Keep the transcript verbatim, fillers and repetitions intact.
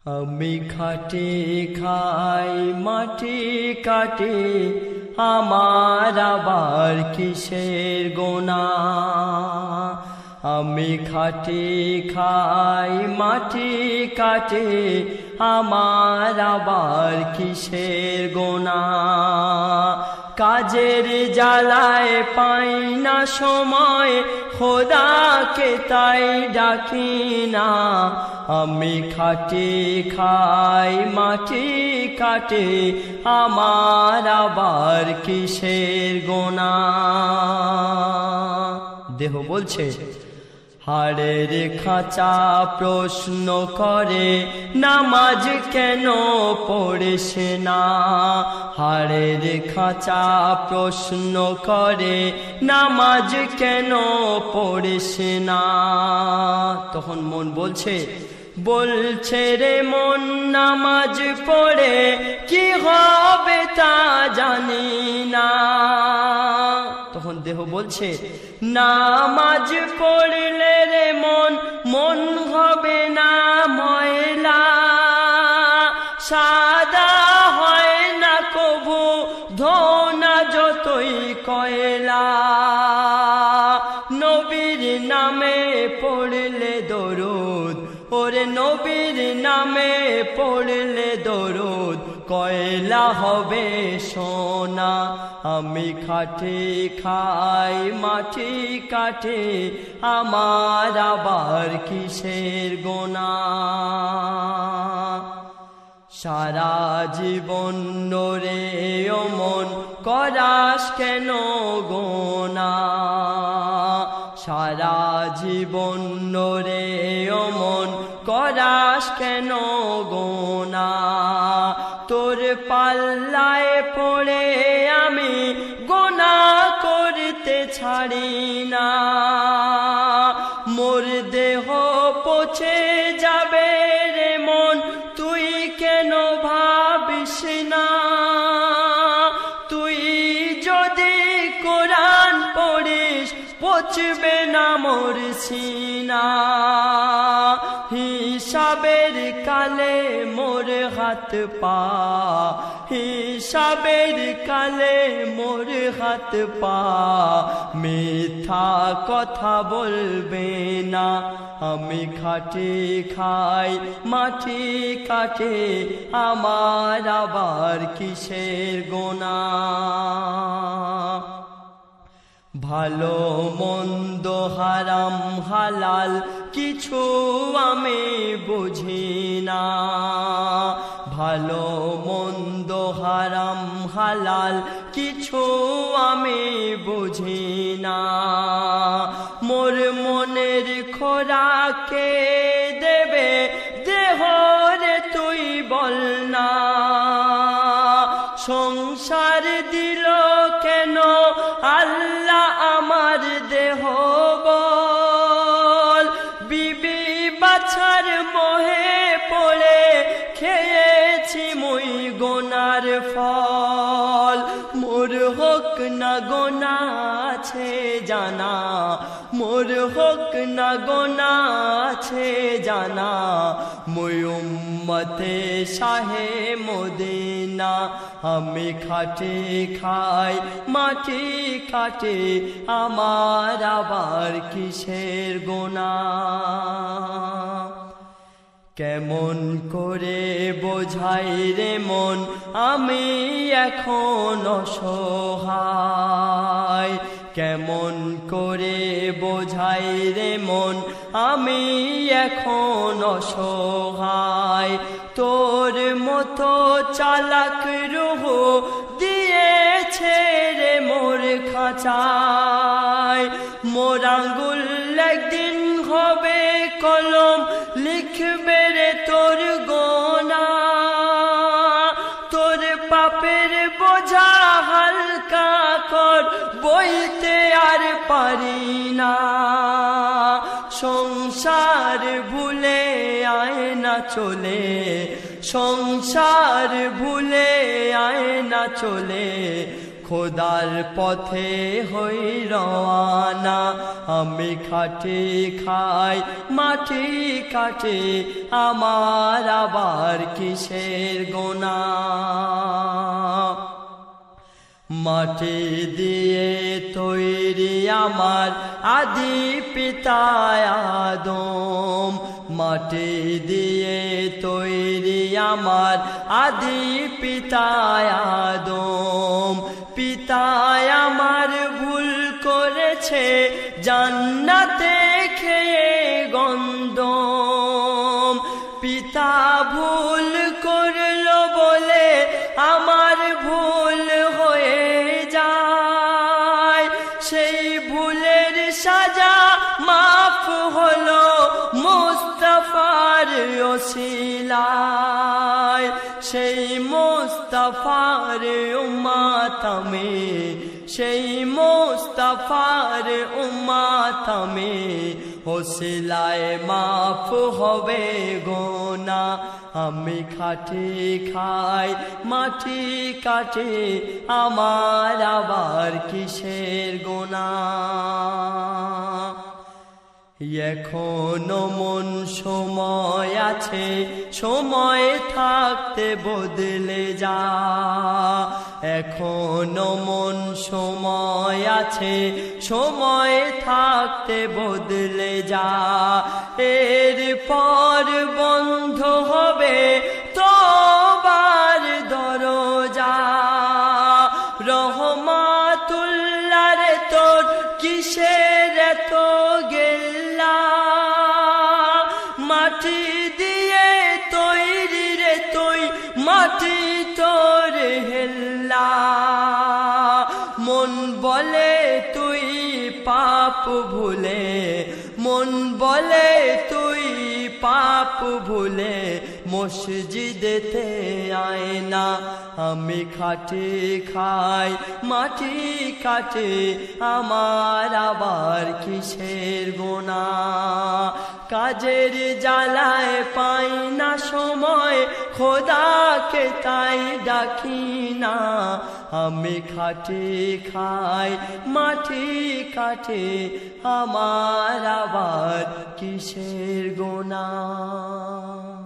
আমি খাটে খাই মাটি কাটে আমার আবার কিসের গোনা। আমি খাটে খাই মাটি কাটে আমার আবার কিসের গোনা। কাজের জ্বালায় পাই না সময় খোদাকে তাই ডাকি না। আমি খাটে খাই মাটি কাটে আমার আবার কিসের গোনা। দেহ বলছে হাড়ের খাঁচা প্রশ্ন করে নামাজ কেন পড়িস না। হাড়ের খাঁচা প্রশ্ন করে নামাজ কেন পড়িস না। তখন মন বলছে বলছে রে মন নামাজ পড়ে কি হবে তা জানি না। তখন দেহ বলছে নামাজ পড়লে রে মন মন হবে না ময়লা। সাদা হয় না কবু ধোনা যতই কয়লা। নবীর নামে পড়লে দরুদ ওরে নবীর নামে পড়লে দরুদ কয়লা হবে সোনা। আমি খাটে খাই মাটি কাটে আমার আবার কিসের গোনা। সারা জীবন নরে ও মন করাস কেন গোনা। সারা জীবন নরে ও মন করাস কেন গোনা। তোর পাল্লায় পড়ে আমি গোনা করতে ছাড়ি না। মোর দেহ পচে যাবে রে মন তুই কেন ভাবিস না। তুই যদি কোরআন পড়িস পচবে না মোর সিনা। হিসাবের কালে মোর হাত পা হিসাবের কালে মোর হাত পা মিথ্যা কথা বলবে না। আমি খাটে খাই মাটি কাটে আমার আবার কিসের গোনা। ভালো মন্দ হারাম হালাল কিছু আমি বুঝি না। ভালো মন্দ হারাম হালাল কিছু আমি বুঝি না। মোর মনের খোরাকে দেবে দেহরে তুই বল না। সংসার দিল কেন আল্লাহ আমার দেহ বল। বিবি বাছার মোহে পড়ে খেয়েছি মুই গোনার ফল। মোর হোক না গোনা আছে জানা মোর হোক না গোনা আছে জানা। মুই উম্মতে শাহে মদিনা। আমি খাটে খাই মাটি কাটে আমার আবার কিসের গোনা। কেমন করে বোঝাই রে মন আমি এখন অসহায়। কেমন করে বোঝাই রে মন আমি এখন অসহায়। তোর মতো চালাক রূহ দিয়েছে রে মোর খাঁচায়। মোর আঙ্গুল একদিন হবে কলম লিখবে রে তোর গোনা। তোর পাপের বোঝা হালকা কর বইতে আর পারি না। সংসার ভুলে আয় না চলে সংসার ভুলে আয় না চলে খোদার পথে হই রওয়ানা আমি খাটে খাই মাটি কাটে আমার আবার কিসের গোনা মাটি দিয়ে তৈরি আমার আদি পিতা আদম মাটি দিয়ে তৈরি আমার আদি পিতা আদম পিতা আমার ভুল করেছে জান্নাতে খেয়ে গন্ধম পিতা ভুল করলো বলে আমার ভুল হয়ে যায় সেই ভুলের সাজা মাফ হলো মুস্তাফার ওসিলায় সেই মুস্তাফার উম্মত আমি সেই মুস্তাফার উম্মত আমি ওসিলায় মাফ হবে গোনা আমি খাটে খাই মাটি কাটে আমার আবার কিসের গোনা এখনো মন সময় আছে সময় থাকতে বদলে যা এখনো মন সময় আছে সময় থাকতে বদলে যা এরপর বন্ধ হবে তওবার দরজা রহমাতুল্লাহ রে তোর কিসের এত গেল্লা মাটি দিয়ে তৈরি রে তুই মাটি তোর হেল্লা মন বলে তুই পাপ ভুলে মন বলে তুই পাপ ভুলে মসজিদেতে আয় না আমি খাটে খাই মাটি কাটে আমার আবার কিসের গোনা কাজের জ্বালায় পাই না সময় খোদাকে তাই ডাকি না আমি খাটে খাই মাটি কাটে আমার আবার কিসের গোনা